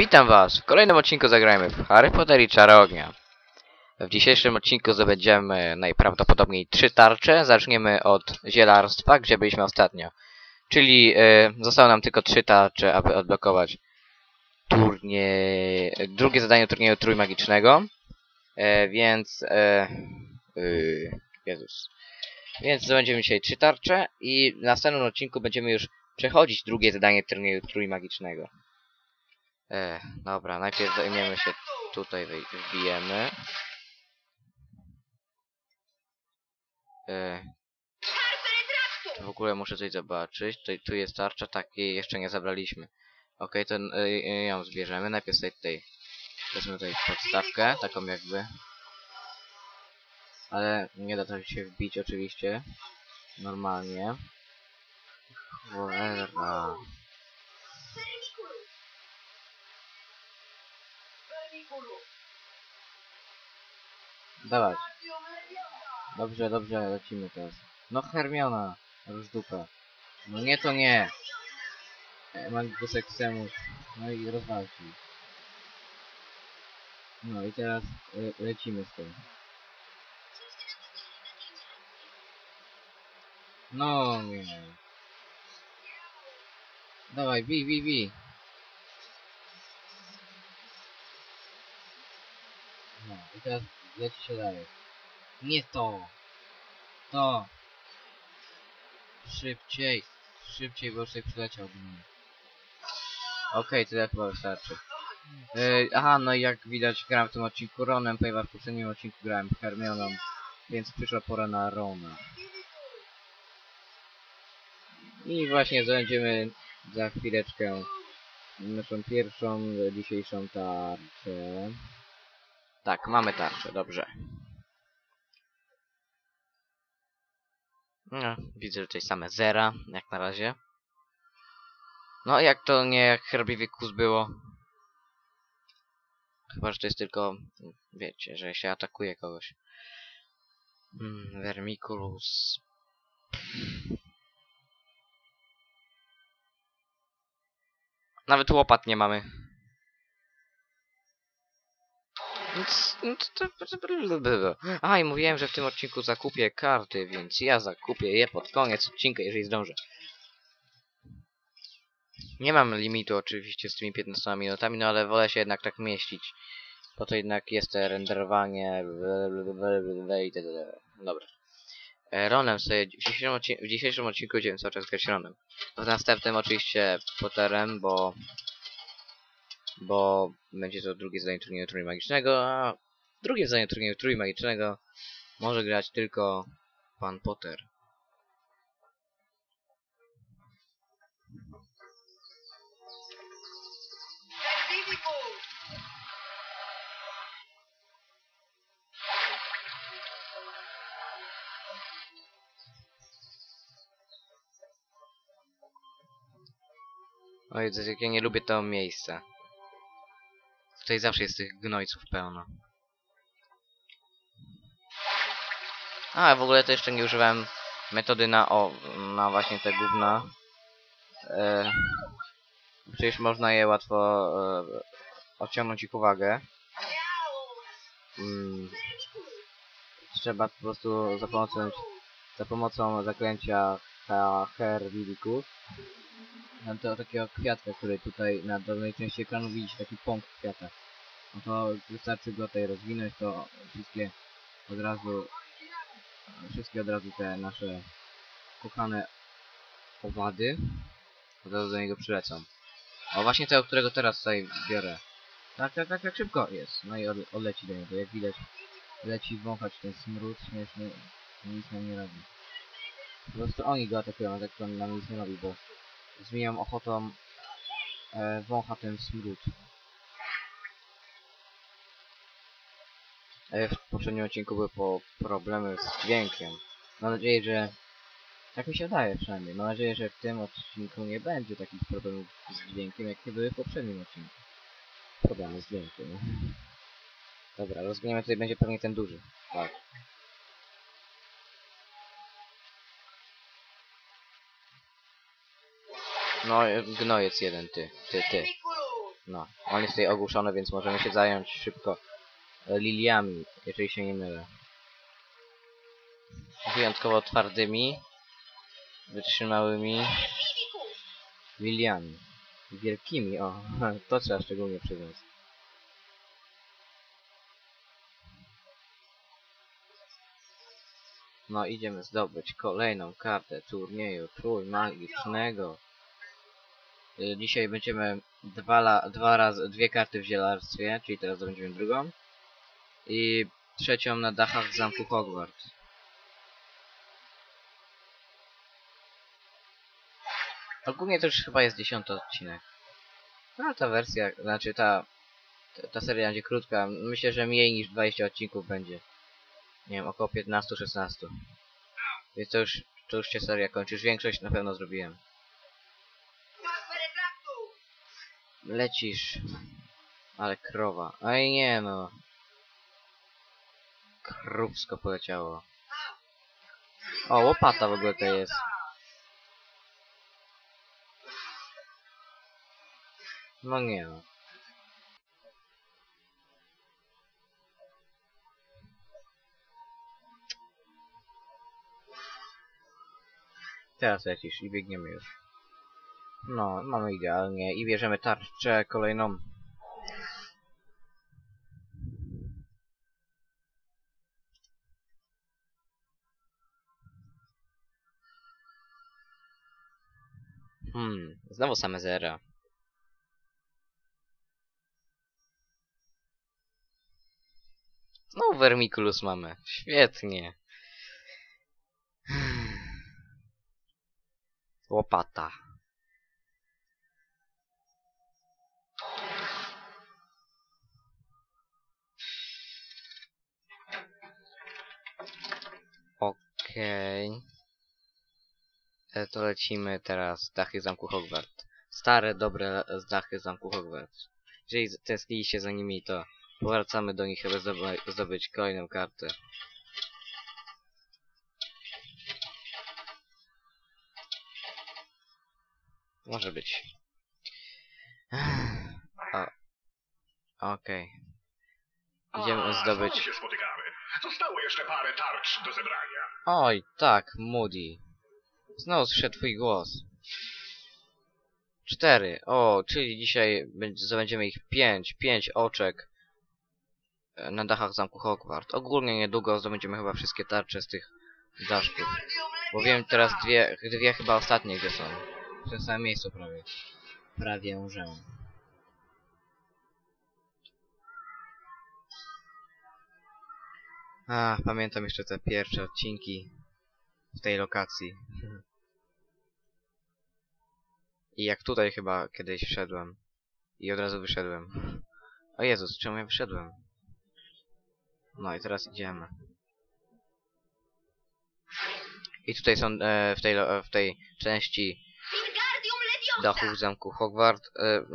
Witam was! W kolejnym odcinku zagrajmy w Harry Potter i Czary Ognia. W dzisiejszym odcinku zdobędziemy najprawdopodobniej 3 tarcze. Zaczniemy od zielarstwa, gdzie byliśmy ostatnio. Czyli zostało nam tylko 3 tarcze, aby odblokować drugie zadanie turnieju trójmagicznego. Więc zdobędziemy dzisiaj 3 tarcze i w następnym odcinku będziemy już przechodzić drugie zadanie turnieju trójmagicznego. Dobra, najpierw zajmiemy się tutaj, wbijemy. W ogóle muszę coś zobaczyć. Tu jest tarcza, takiej jeszcze nie zabraliśmy. Okej, to ją zbierzemy. Najpierw tutaj wezmę tutaj podstawkę, taką jakby. Ale nie da to się wbić oczywiście. Normalnie. Cholera. Dawaj. Dobrze, dobrze, lecimy teraz. No Hermiona, już dupę. No nie, to nie. Magus Exemus. No i rozwalki. No i teraz lecimy z tym. No nie. Dawaj, bij. No i teraz leci się dalej. Nie to. To. Szybciej, bo już tutaj przyleciał. Okej, tyle chyba wystarczy. Aha, no i jak widać grałem w tym odcinku Ronem, ponieważ w poprzednim odcinku grałem Hermioną, więc przyszła pora na Rona. I właśnie będziemy za chwileczkę naszą pierwszą dzisiejszą tarczę. Tak, mamy tarczę, dobrze. No, widzę, że tutaj same zera, jak na razie. No, jak to nie jak Herbivicus było. Chyba, że to jest tylko, wiecie, że się atakuje kogoś. Vermiculus. Nawet łopat nie mamy. A, i mówiłem, że w tym odcinku zakupię karty, więc ja zakupię je pod koniec odcinka, jeżeli zdążę. Nie mam limitu oczywiście z tymi 15 minutami, no ale wolę się jednak tak mieścić. Po to jednak jest to renderowanie itd. Dobra. Ronem sobie w dzisiejszym odcinku będziemy cały czas grać Ronem. W następnym oczywiście Potterem, bo będzie to drugie zadanie turnieju trójmagicznego, a drugie zadanie turnieju trójmagicznego może grać tylko pan Potter. Oj, jak ja nie lubię tego miejsca. Tutaj zawsze jest tych gnojców pełno. A, w ogóle to jeszcze nie używałem metody na właśnie te gówna. Przecież można je łatwo odciągnąć ich uwagę. Trzeba po prostu za pomocą zaklęcia Hervivicus. Mam to takiego kwiatka, który tutaj na dolnej części ekranu widzicie, taki pąk kwiata. No to wystarczy go tutaj rozwinąć, to wszystkie od razu te nasze kochane owady od razu do niego przylecą. O, właśnie tego, którego teraz tutaj biorę. Tak, szybko jest. No i odleci do niego. Jak widać, leci wąchać ten smród śmieszny. Nic nam nie robi. Po prostu oni go atakują, a tak to nam nic nie robi, bo z moją ochotą wącha ten smród. W poprzednim odcinku były problemy z dźwiękiem. Mam nadzieję, że... Tak mi się wydaje przynajmniej. Mam nadzieję, że w tym odcinku nie będzie takich problemów z dźwiękiem, jak nie były w poprzednim odcinku. Problemy z dźwiękiem. Dobra, rozwiniemy, tutaj będzie pewnie ten duży. Tak. No, gnojec jeden, ty. No, on jest tutaj ogłuszony, więc możemy się zająć szybko liliami, jeżeli się nie mylę. Wyjątkowo twardymi, wytrzymałymi liliami. Wielkimi, o, to trzeba szczególnie przyznać. No, idziemy zdobyć kolejną kartę turnieju trójmagicznego. Dzisiaj będziemy dwie karty w zielarstwie, czyli teraz zdobędziemy drugą. I trzecią na dachach zamku Hogwarts. Ogólnie to już chyba jest 10. odcinek. No ta wersja, znaczy ta seria będzie krótka. Myślę, że mniej niż 20 odcinków będzie. Nie wiem, około 15-16. Więc to już się seria kończy. Już większość na pewno zrobiłem. Lecisz. Ale krowa. Ej nie no. Krówsko poleciało. O, łopata w ogóle to jest. No nie no. Teraz lecisz i biegniemy już. No, mamy idealnie. I bierzemy tarczę kolejną. Znowu same zera. Znowu Vermiculus mamy. Świetnie. Łopata. Okej. To lecimy teraz dachy zamku Hogwarts. Stare, dobre dachy zamku Hogwarts. Jeżeli tęskniliście za nimi, to powracamy do nich, aby zdobyć kolejną kartę. Może być. Okej. Idziemy zdobyć... się spotykamy. Zostało jeszcze parę tarcz do zebrania. Oj, tak, Moody. Znowu słyszę twój głos. 4. O, czyli dzisiaj zdobędziemy ich 5. 5 oczek na dachach zamku Hogwarts. Ogólnie niedługo zdobędziemy chyba wszystkie tarcze z tych daszków. Bo wiem teraz dwie chyba ostatnie gdzie są. W tym samym miejscu prawie. Prawie że. Pamiętam jeszcze te pierwsze odcinki w tej lokacji. I jak tutaj chyba kiedyś wszedłem. I od razu wyszedłem. O Jezus, czemu ja wyszedłem? No i teraz idziemy. I tutaj są w tej części dachów zamku Hogwarts.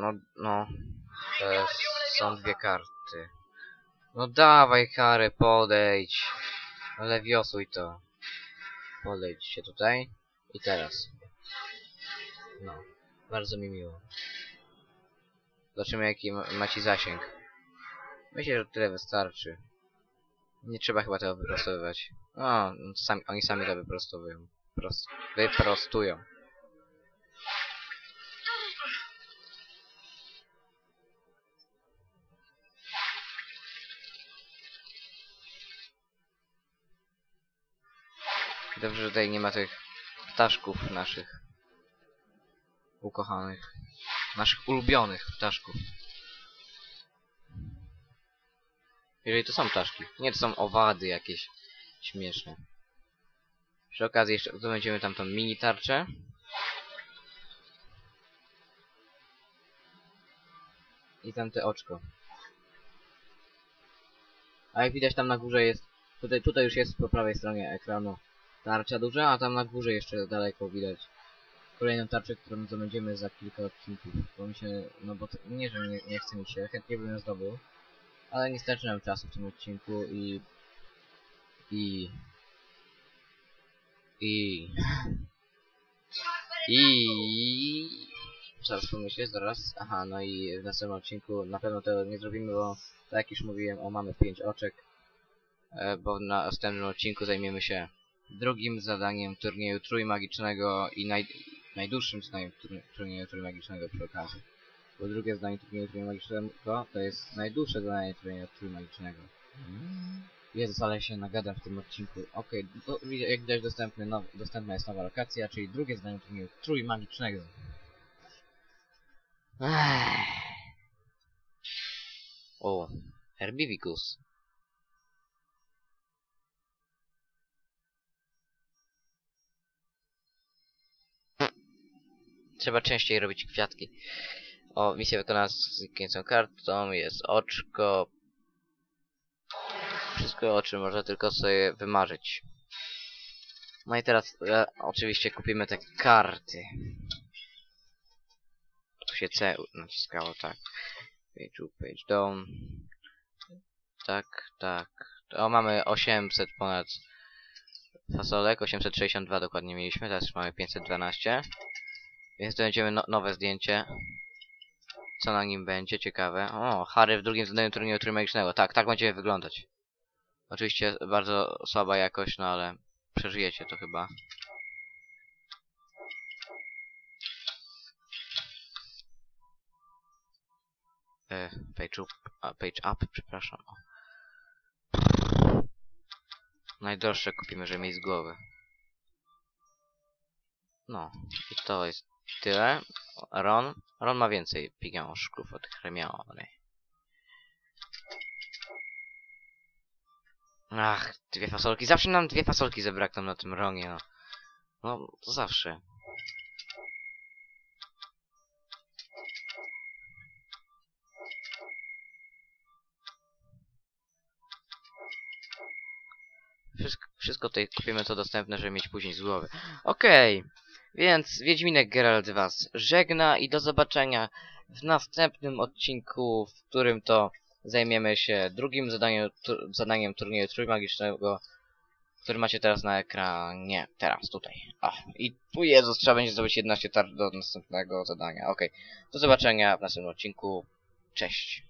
Są dwie karty. No dawaj Harry, podejdź. Lewiosuj to. Podejdź się tutaj. I teraz. No. Bardzo mi miło. Zobaczymy jaki macie zasięg. Myślę, że tyle wystarczy. Nie trzeba chyba tego wyprostowywać. O, oni sami to wyprostowują. Wyprostują. Dobrze, że tutaj nie ma tych ptaszków naszych. Ukochanych. Naszych ulubionych ptaszków. Jeżeli to są ptaszki. Nie, to są owady jakieś śmieszne. Przy okazji jeszcze zdobędziemy tam tą mini tarczę. I tamte oczko. A jak widać tam na górze jest... Tutaj już jest po prawej stronie ekranu tarcza duża, a tam na górze jeszcze daleko widać kolejną tarczę, którą zdobędziemy za kilka odcinków. Bo mi się... No bo to, nie, że nie chce mi się, chętnie bym ją zdobył. Ale nie starczy nam czasu w tym odcinku i trzeba już pomyśleć zaraz. Aha, no i w następnym odcinku na pewno tego nie zrobimy, bo tak jak już mówiłem, mamy 5 oczek. Bo w następnym odcinku zajmiemy się drugim zadaniem turnieju trójmagicznego i najdłuższym zadaniem turnieju trójmagicznego przy okazji. Bo drugie zadanie turnieju trójmagicznego to jest najdłuższe zadanie turnieju trójmagicznego. Jezus, ale się nagadam w tym odcinku. Okej, jak widać dostępna jest nowa lokacja, czyli drugie zadanie turnieju trójmagicznego. O, Herbivicus. Trzeba częściej robić kwiatki. O, misja wykonana z znikniętą kartą, jest oczko. Wszystko, o czym można tylko sobie wymarzyć. No i teraz oczywiście kupimy te karty. Tu się C naciskało, tak. Page up, page down. Tak, tak. O, mamy 800 ponad fasolek, 862 dokładnie mieliśmy, teraz już mamy 512. Więc to będziemy nowe zdjęcie. Co na nim będzie, ciekawe. O, Harry w drugim zadaniu turnieju trójmagicznego. Tak, tak będzie wyglądać. Oczywiście bardzo słaba jakość, no ale przeżyjecie to chyba. Page up, przepraszam. Najdroższe kupimy, żeby mieć z głowy. No, i to jest tyle. Ron ma więcej pieniążków od Hermiony. Ach, 2 fasolki. Zawsze nam 2 fasolki zabrakną na tym Ronie, no. No, to zawsze. Wszystko tutaj kupimy co dostępne, żeby mieć później z głowy. Okej, więc Wiedźminek Geralt was żegna i do zobaczenia w następnym odcinku, w którym to zajmiemy się drugim zadaniem turnieju trójmagicznego, który macie teraz na ekranie. Teraz, tutaj. O, i tu Jezus, trzeba będzie zdobyć 11 tarcz do następnego zadania. Okej, do zobaczenia w następnym odcinku. Cześć.